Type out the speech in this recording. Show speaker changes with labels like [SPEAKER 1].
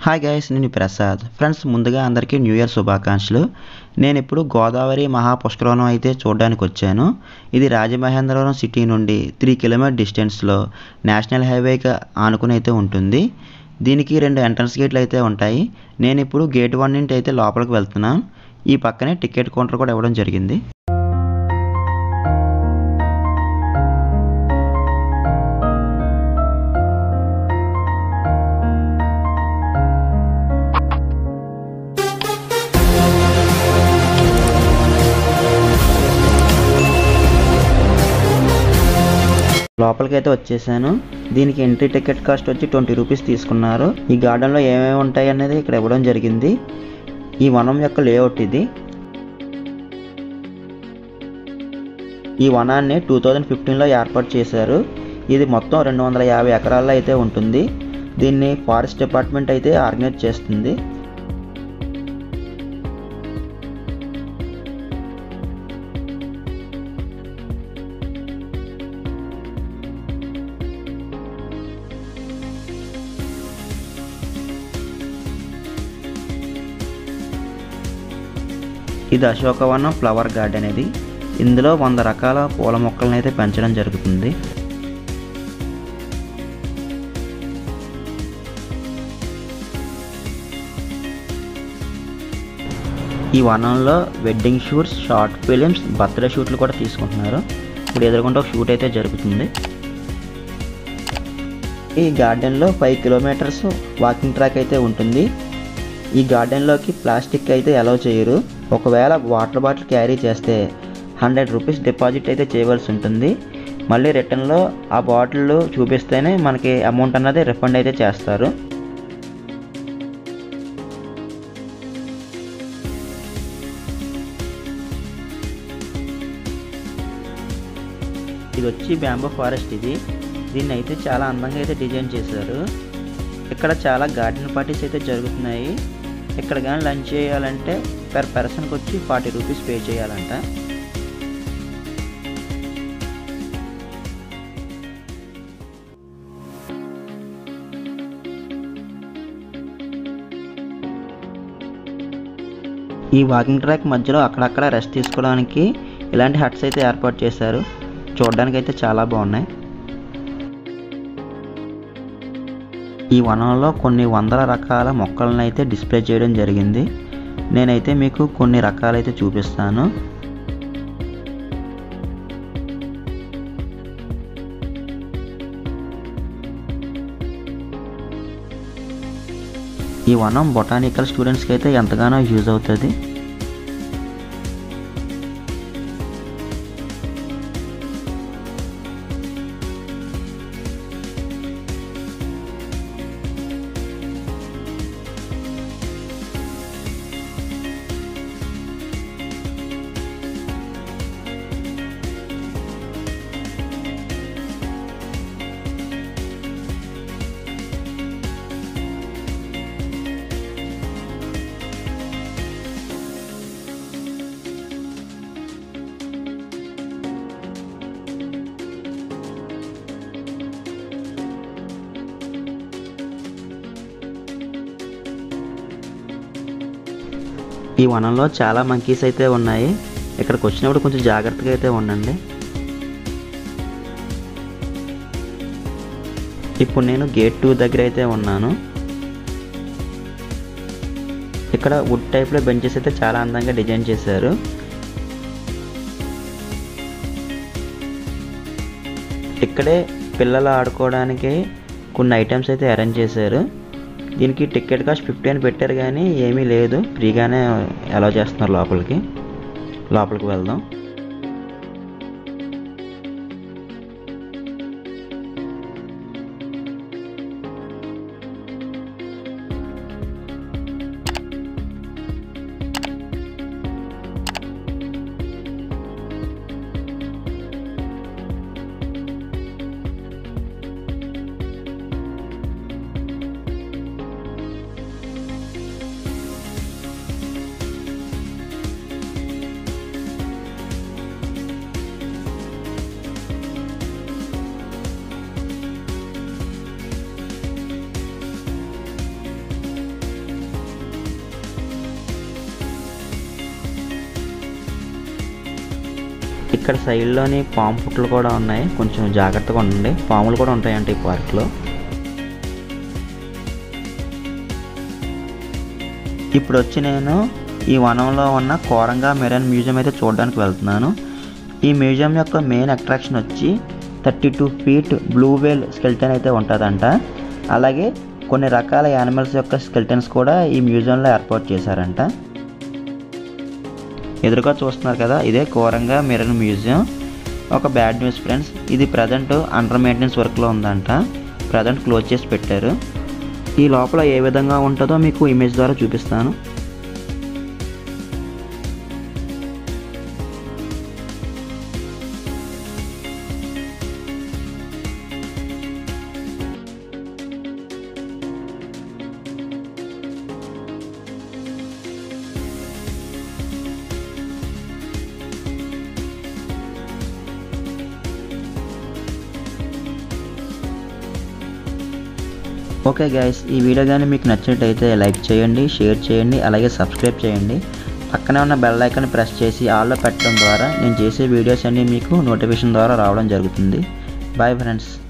[SPEAKER 1] Hi guys, నేను Prasad. Friends, ముందుగా అందరికీ న్యూ ఇయర్ శుభాకాంక్షలు. నేను ఇప్పుడు గోదావరి మహా పుష్కరవనం అయితే చూడడానికి వచ్చాను. ఇది రాజమహేంద్రవరం సిటీ నుండి 3 కిలోమీటర్ డిస్టెన్స్లో నేషనల్ హైవేకి ఆనుకుని అయితే ఉంటుంది. దీనికి 2 ఎంట్రన్స్ గేట్లు అయితే ఉంటాయి. నేను ఇప్పుడు గేట్ 1 నుండి అయితే లోపలికి వెళ్తున్నాను. ఈ పక్కనే టికెట్ కౌంటర్ కూడా ఇవ్వడం జరిగింది. లోపలికి అయితే వచ్చేసాను. దీనికి ఎంట్రీ టికెట్ కాస్ట్ వచ్చి 20 రూపీస్ తీసుకున్నారు. ఈ గార్డెన్లో ఏమేమి ఉంటాయి అనేది ఇక్కడ ఇవ్వడం జరిగింది. ఈ వనం యొక్క లేఅవుట్ ఇది. ఈ వనాన్ని 2015లో ఏర్పాటు చేశారు. ఇది మొత్తం 250 ఎకరాల్లో అయితే ఉంటుంది. దీన్ని ఫారెస్ట్ డిపార్ట్మెంట్ అయితే ఆర్గనైజ్ చేస్తుంది. ఇది అశోకవనం ఫ్లవర్ గార్డెన్. ఇది ఇందులో 100 రకాల పూల మొక్కలను అయితే పెంచడం జరుగుతుంది. ఈ వనంలో wedding shoots, short films, birthday షూట్లు కూడా తీసుకుంటున్నారు. ఇప్పుడు ఎదురుకుండా ఒక షూట్ అయితే జరుగుతుంది. ఈ గార్డెన్లో 5 కిలోమీటర్స్ వాకింగ్ ట్రాక్ అయితే ఉంటుంది. ఈ గార్డెన్లోకి ప్లాస్టిక్ అయితే అలౌ చేయరు. ఒకవేళ వాటర్ బాటిల్ క్యారీ చేస్తే 100 రూపీస్ డిపాజిట్ అయితే చేయవలసి ఉంటుంది. మళ్ళీ రిటర్న్లో ఆ బాటిల్ చూపిస్తేనే మనకి అమౌంట్ అన్నది రిఫండ్ అయితే చేస్తారు. ఇది వచ్చి బ్యాంబూ ఫారెస్ట్. దీన్ని అయితే చాలా అందంగా అయితే డిజైన్ చేశారు. ఇక్కడ చాలా గార్డెన్ పార్టీస్ అయితే జరుగుతున్నాయి. ఇక్కడ కానీ లంచ్ చేయాలంటే పర్ పర్సన్కి వచ్చి 40 రూపీస్ పే చేయాలంట. ఈ వాకింగ్ ట్రాక్ మధ్యలో అక్కడక్కడ రెస్ట్ తీసుకోవడానికి ఇలాంటి హట్స్ అయితే ఏర్పాటు చేశారు. చూడడానికి అయితే చాలా బాగున్నాయి. ఈ వనంలో కొన్ని 100 రకాల మొక్కలను అయితే డిస్ప్లే చేయడం జరిగింది. నేనైతే మీకు కొన్ని రకాలైతే చూపిస్తాను. ఈ వనం బొటానికల్ స్టూడెంట్స్కి అయితే ఎంతగానో యూజ్ అవుతుంది. ఈ వనంలో చాలా మంకీస్ అయితే ఉన్నాయి. ఇక్కడికి వచ్చినప్పుడు కొంచెం జాగ్రత్తగా అయితే ఉండండి. ఇప్పుడు నేను గేట్ 2 దగ్గర అయితే ఉన్నాను. ఇక్కడ వుడ్ టైప్లో బెంచెస్ అయితే చాలా అందంగా డిజైన్ చేశారు. ఇక్కడే పిల్లలు ఆడుకోవడానికి కొన్ని ఐటమ్స్ అయితే అరేంజ్ చేశారు. దీనికి టికెట్ కాస్ట్ 50 అని పెట్టారు, కానీ ఏమీ లేదు, ఫ్రీగానే అలౌ చేస్తున్నారు లోపలికి వెళ్దాం. ఇక్కడ సైడ్లోని పాము పుట్టలు కూడా ఉన్నాయి, కొంచెం జాగ్రత్తగా ఉండండి, పాములు కూడా ఉంటాయంట ఈ పార్క్లో. ఇప్పుడు వచ్చి నేను ఈ వనంలో ఉన్న కోరంగా మెరైన్ మ్యూజియం అయితే చూడడానికి వెళ్తున్నాను. ఈ మ్యూజియం యొక్క మెయిన్ అట్రాక్షన్ వచ్చి 32 ఫీట్ బ్లూ వేల్ స్కెల్టన్ అయితే ఉంటుందంట. అలాగే కొన్ని రకాల యానిమల్స్ యొక్క స్కెల్టన్స్ కూడా ఈ మ్యూజియంలో ఏర్పాటు చేశారంట. ఎదురుగా చూస్తున్నారు కదా, ఇదే కోరంగా మెరైన్ మ్యూజియం. ఒక బ్యాడ్ న్యూస్ ఫ్రెండ్స్, ఇది ప్రజెంట్ అండర్ మెయింటెనెన్స్ వర్క్లో ఉందంట, ప్రజెంట్ క్లోజ్ చేసి పెట్టారు. ఈ లోపల ఏ విధంగా ఉంటుందో మీకు ఇమేజ్ ద్వారా చూపిస్తాను. ఓకే గైస్, ఈ వీడియో కానీ మీకు నచ్చినట్టయితే లైక్ చేయండి, షేర్ చేయండి, అలాగే సబ్స్క్రైబ్ చేయండి. పక్కనే ఉన్న బెల్ ఐకాన్ ప్రెస్ చేసి ఆల్లో పెట్టడం ద్వారా నేను చేసే వీడియోస్ అన్నీ మీకు నోటిఫికేషన్ ద్వారా రావడం జరుగుతుంది. Bye friends.